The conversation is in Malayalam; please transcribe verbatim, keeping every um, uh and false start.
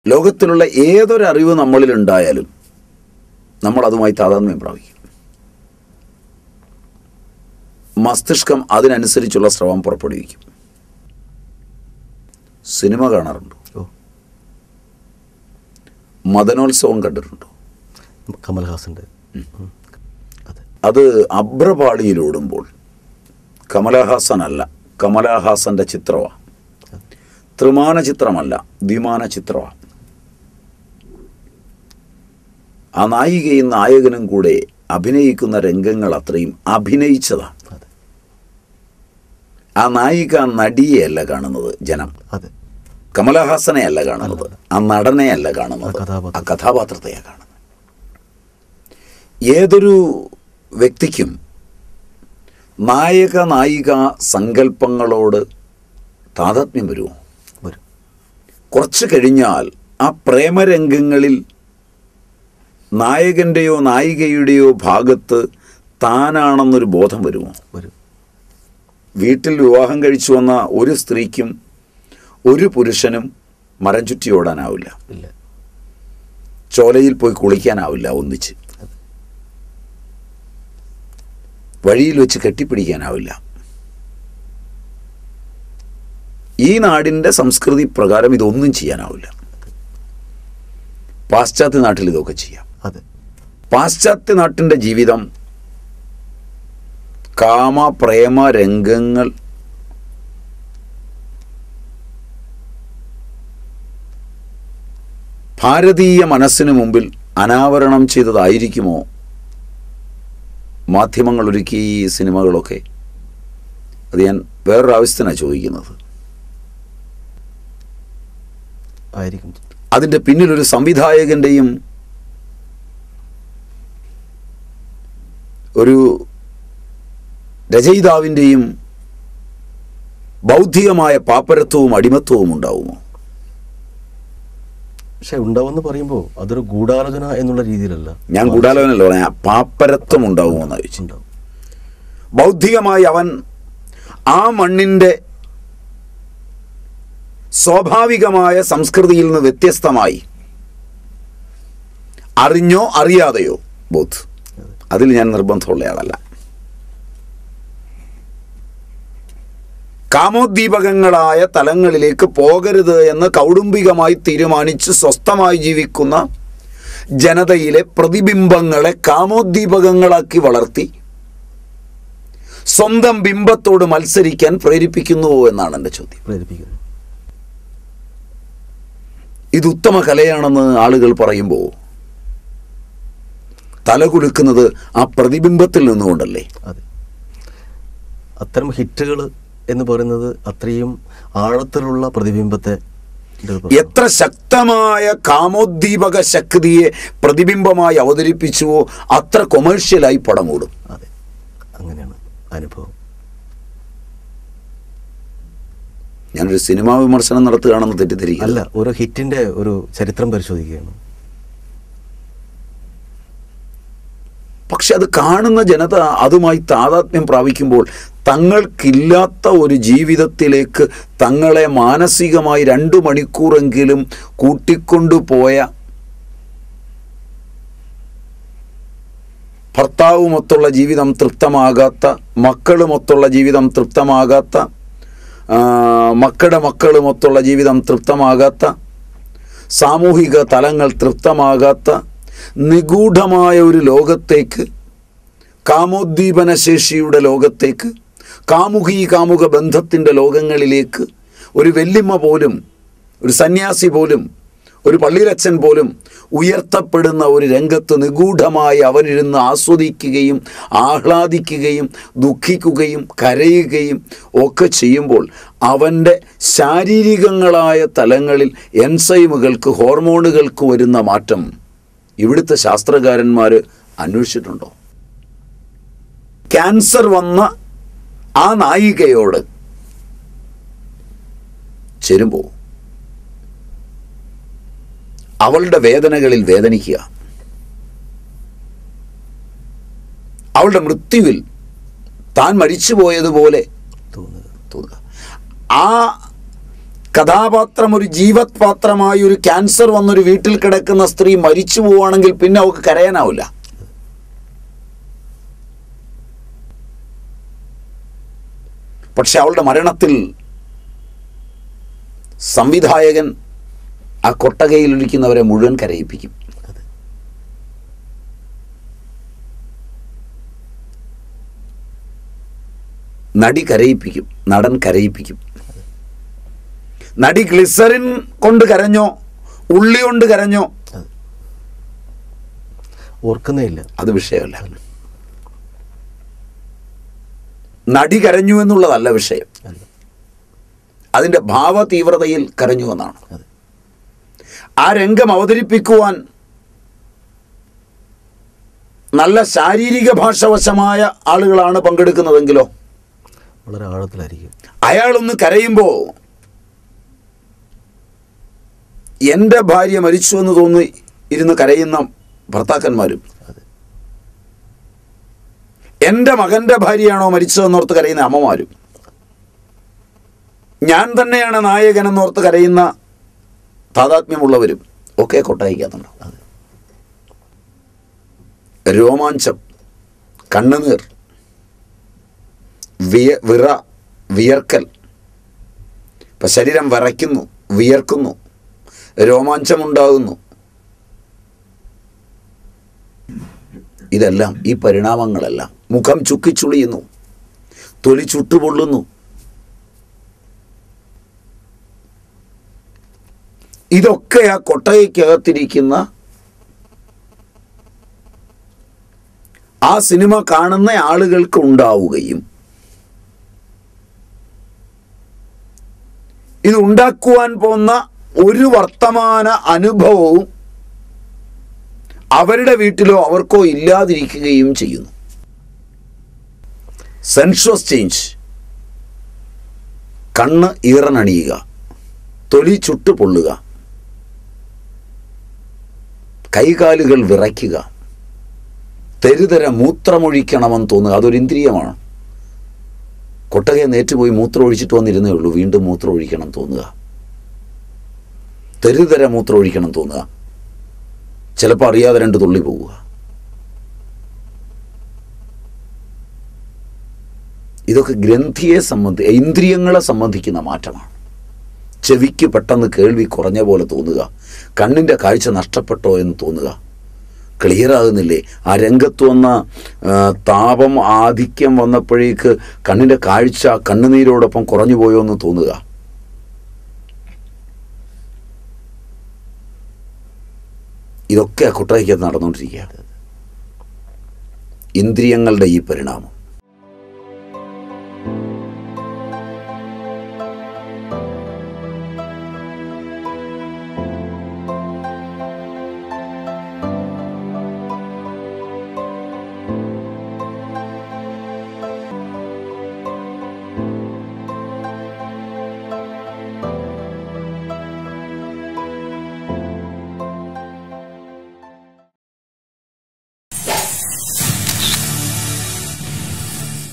ലോകത്തിലുള്ള ഏതൊരറിവ് നമ്മളിലുണ്ടായാലും നമ്മൾ അതുമായി താതാത്മ്യം പ്രാപിക്കും. മസ്തിഷ്കം അതിനനുസരിച്ചുള്ള സ്രവം പുറപ്പെടുവിക്കും. സിനിമ കാണാറുണ്ടോ? മദനോത്സവം കണ്ടിട്ടുണ്ടോ? കമൽഹാസൻ്റെ. അത് അഭ്രപാളിയിലോടുമ്പോൾ കമലഹാസൻ അല്ല, കമലഹാസന്റെ ചിത്രമാണ്. ത്രിമാന ചിത്രമല്ല, ദ്വിമാന ചിത്രമാണ്. ആ നായികയും നായകനും കൂടെ അഭിനയിക്കുന്ന രംഗങ്ങൾ അത്രയും അഭിനയിച്ചതാണ്. ആ നായിക നടിയെയല്ല കാണുന്നത് ജനം, കമലഹാസനെ അല്ല കാണുന്നത്, ആ നടനെ അല്ല കാണുന്നത്, ആ കഥാപാത്രത്തെയാണ് കാണുന്നത്. ഏതൊരു വ്യക്തിക്കും നായക നായിക സങ്കല്പങ്ങളോട് താതാത്മ്യം വരുമോ? കുറച്ച് കഴിഞ്ഞാൽ ആ പ്രേമരംഗങ്ങളിൽ നായകൻ്റെയോ നായികയുടെയോ ഭാഗത്ത് താനാണെന്നൊരു ബോധം വരുമോ? വീട്ടിൽ വിവാഹം കഴിച്ചു വന്ന ഒരു സ്ത്രീക്കും ഒരു പുരുഷനും മരം ചുറ്റി ഓടാനാവില്ല, ചോലയിൽ പോയി കുളിക്കാനാവില്ല, ഒന്നിച്ച് വഴിയിൽ വെച്ച് കെട്ടിപ്പിടിക്കാനാവില്ല. ഈ നാടിൻ്റെ സംസ്കൃതി പ്രകാരം ഇതൊന്നും ചെയ്യാനാവില്ല. പാശ്ചാത്യ നാട്ടിൽ ഇതൊക്കെ ചെയ്യാം. പാശ്ചാത്യ നാട്ടിൻ്റെ ജീവിതം കാമ പ്രേമ രംഗങ്ങൾ ഭാരതീയ മനസ്സിന് മുമ്പിൽ അനാവരണം ചെയ്തതായിരിക്കുമോ മാധ്യമങ്ങൾ ഒരുക്കി ഈ സിനിമകളൊക്കെ? അത് ഞാൻ വേറൊരു ആവശ്യത്തിനാണ് ചോദിക്കുന്നത്. ആയിരിക്കും. അതിൻ്റെ പിന്നിലൊരു സംവിധായകൻ്റെയും ഒരു രചയിതാവിൻ്റെയും ബൗദ്ധികമായ പാപ്പരത്വവും അടിമത്വവും ഉണ്ടാവുമോ? പക്ഷെ ഉണ്ടാവുമെന്ന് പറയുമ്പോൾ അതൊരു ഗൂഢാലോചന എന്നുള്ള രീതിയിലല്ല. ഞാൻ ഗൂഢാലോചനല്ല പറഞ്ഞ പാപ്പരത്വം ഉണ്ടാവുമോ എന്ന് ചോദിച്ചു. ബൗദ്ധികമായി അവൻ ആ മണ്ണിൻ്റെ സ്വാഭാവികമായ സംസ്കൃതിയിൽ നിന്ന് വ്യത്യസ്തമായി അറിഞ്ഞോ അറിയാതെയോ ബോധ്, അതിൽ ഞാൻ നിർബന്ധമുള്ള ആളല്ല. കാമോദ്ദീപകങ്ങളായ തലങ്ങളിലേക്ക് പോകരുത് എന്ന് കൗടുംബികമായി തീരുമാനിച്ച് സ്വസ്ഥമായി ജീവിക്കുന്ന ജനതയിലെ പ്രതിബിംബങ്ങളെ കാമോദ്ദീപകങ്ങളാക്കി വളർത്തി സ്വന്തം ബിംബത്തോട് മത്സരിക്കാൻ പ്രേരിപ്പിക്കുന്നുവോ എന്നാണ് എൻ്റെ ചോദ്യം. പ്രേരിപ്പിക്കുന്നു. ഇത് ഉത്തമ കലയാണെന്ന് ആളുകൾ പറയുമ്പോൾ തലകുലുക്കുന്നത് ആ പ്രതിബിംബത്തിൽ നിന്നുകൊണ്ടല്ലേ? അതെ, അത്തരം ഹിറ്റുകൾ എന്ന് പറയുന്നത് അത്രയും ആഴത്തിലുള്ള പ്രതിബിംബത്തെ, എത്ര ശക്തമായ കാമോദ്ദീപക ശക്തിയെ പ്രതിബിംബമായി അവതരിപ്പിച്ചുവോ അത്ര കൊമേഴ്ഷ്യലായി പടം ഓടും. അതെ, അങ്ങനെയാണ് അനുഭവം. ഞാനൊരു സിനിമാ വിമർശനം നടത്തുകയാണെന്ന് തെറ്റിദ്ധരിക്കുക അല്ല, ഓരോ ഹിറ്റിന്റെ ഒരു ചരിത്രം പരിശോധിക്കുകയാണ്. പക്ഷെ അത് കാണുന്ന ജനത അതുമായി താതാത്മ്യം പ്രാപിക്കുമ്പോൾ തങ്ങൾക്കില്ലാത്ത ഒരു ജീവിതത്തിലേക്ക് തങ്ങളെ മാനസികമായി രണ്ടു മണിക്കൂറെങ്കിലും കൂട്ടിക്കൊണ്ടുപോയ ഭർത്താവുമൊത്തുള്ള ജീവിതം തൃപ്തമാകാത്ത, മക്കളുമൊത്തുള്ള ജീവിതം തൃപ്തമാകാത്ത, മക്കളുടെ മക്കളുമൊത്തുള്ള ജീവിതം തൃപ്തമാകാത്ത, സാമൂഹിക തലങ്ങൾ തൃപ്തമാകാത്ത നിഗൂഢമായ ഒരു ലോകത്തേക്ക്, കാമോദ്ദീപന ശേഷിയുടെ ലോകത്തേക്ക്, കാമുകി കാമുക ബന്ധത്തിൻ്റെ ലോകങ്ങളിലേക്ക് ഒരു വെല്ലിമ്മ പോലും, ഒരു സന്യാസി പോലും, ഒരു പള്ളിയിലച്ചൻ പോലും ഉയർത്തപ്പെടുന്ന ഒരു രംഗത്ത് നിഗൂഢമായി അവനിരുന്ന് ആസ്വദിക്കുകയും ആഹ്ലാദിക്കുകയും ദുഃഖിക്കുകയും കരയുകയും ഒക്കെ ചെയ്യുമ്പോൾ അവൻ്റെ ശാരീരികങ്ങളായ തലങ്ങളിൽ എൻസൈമുകൾക്ക്, ഹോർമോണുകൾക്ക് വരുന്ന മാറ്റം ഇവിടുത്തെ ശാസ്ത്രകാരന്മാർ അന്വേഷിച്ചിട്ടുണ്ടോ? ക്യാൻസർ വന്ന ആ നായികയോട് ചേരുമ്പോൾ അവളുടെ വേദനകളിൽ വേദനിക്കുക, അവളുടെ മൃത്യുവിൽ താൻ മരിച്ചുപോയതുപോലെ തോന്നുക. ആ കഥാപാത്രം ഒരു ജീവത് പാത്രമായി ഒരു ക്യാൻസർ വന്നൊരു വീട്ടിൽ കിടക്കുന്ന സ്ത്രീ മരിച്ചു പോവുകയാണെങ്കിൽ പിന്നെ അവൾക്ക് കരയാനാവില്ല. പക്ഷെ അവളുടെ മരണത്തിൽ സംവിധായകൻ ആ കൊട്ടകയിലിരിക്കുന്നവരെ മുഴുവൻ കരയിപ്പിക്കും. നടി കരയിപ്പിക്കും, നടൻ കരയിപ്പിക്കും. നടി ഗ്ലിസറിൻ കൊണ്ട് കരഞ്ഞോ, ഉള്ളി കൊണ്ട് കരഞ്ഞോ, ഓർക്കുന്നേയില്ല, അത് വിഷയമല്ല. നടി കരഞ്ഞു എന്നുള്ളതല്ല വിഷയം, അതിൻ്റെ ഭാവ തീവ്രതയിൽ കരഞ്ഞു എന്നാണ്. ആ രംഗം അവതരിപ്പിക്കുവാൻ നല്ല ശാരീരിക ഭാഷവശമായ ആളുകളാണ് പങ്കെടുക്കുന്നതെങ്കിലോ വളരെ ആഴത്തിലായിരിക്കും. അയാളൊന്ന് കരയുമ്പോൾ എൻ്റെ ഭാര്യ മരിച്ചു എന്ന് തോന്നി ഇരുന്ന് കരയുന്ന ഭർത്താക്കന്മാരും, എൻ്റെ മകൻ്റെ ഭാര്യയാണോ മരിച്ചതെന്നോർത്ത് കരയുന്ന അമ്മമാരും, ഞാൻ തന്നെയാണ് നായകനെന്നോർത്ത് കരയുന്ന താതാത്മ്യമുള്ളവരും ഒക്കെ കൊട്ടായിക്കാത്തുണ്ടാവും. രോമാഞ്ചം, കണ്ണുനീർ, വിയ വിറ വിയർക്കൽ. ഇപ്പം ശരീരം വിറയ്ക്കുന്നു, വിയർക്കുന്നു, രോമാഞ്ചമുണ്ടാകുന്നു. ഇതെല്ലാം, ഈ പരിണാമങ്ങളെല്ലാം, മുഖം ചുക്കിച്ചുളിയുന്നു, തൊലി ചുട്ടുപൊള്ളുന്നു. ഇതൊക്കെ ആ കൊട്ടയ്ക്കകത്തിരിക്കുന്ന ആ സിനിമ കാണുന്ന ആളുകൾക്ക് ഉണ്ടാവുകയും ഇത് ഉണ്ടാക്കുവാൻ പോകുന്ന ഒരു വർത്തമാന അനുഭവവും അവരുടെ വീട്ടിലോ അവർക്കോ ഇല്ലാതിരിക്കുകയും ചെയ്യുന്നു. സെൻഷ്വസ് ചേഞ്ച്, കണ്ണ് ഈറനണിയുക, തൊലി ചുട്ടുപൊള്ളുക, കൈകാലുകൾ വിറയ്ക്കുക, തെരുതര മൂത്രമൊഴിക്കണമെന്ന് തോന്നുക. അതൊരു ഇന്ദ്രിയമാണ്. കൊട്ടകയെ നേറ്റുപോയി മൂത്രം ഒഴിച്ചിട്ട് വന്നിരുന്നേ ഉള്ളൂ, വീണ്ടും മൂത്രം ഒഴിക്കണം തോന്നുക, തെരുതര മൂത്രം ഒഴിക്കണം തോന്നുക, ചിലപ്പോൾ അറിയാതെ രണ്ട് തുള്ളി പോവുക. ഇതൊക്കെ ഗ്രന്ഥിയെ സംബന്ധി ഇന്ദ്രിയങ്ങളെ സംബന്ധിക്കുന്ന മാറ്റമാണ്. ചെവിക്ക് പെട്ടെന്ന് കേൾവി കുറഞ്ഞ പോലെ തോന്നുക, കണ്ണിൻ്റെ കാഴ്ച നഷ്ടപ്പെട്ടോ എന്ന് തോന്നുക, ക്ലിയർ ആകുന്നില്ലേ, ആ രംഗത്ത് വന്ന താപം ആധിക്യം വന്നപ്പോഴേക്ക് കണ്ണിൻ്റെ കാഴ്ച കണ്ണുനീരോടൊപ്പം കുറഞ്ഞു പോയോ എന്ന് തോന്നുക. ഇതൊക്കെ കൊട്ടായിക്കകത്ത് നടന്നുകൊണ്ടിരിക്കുക. ഇന്ദ്രിയങ്ങളുടെ ഈ പരിണാമം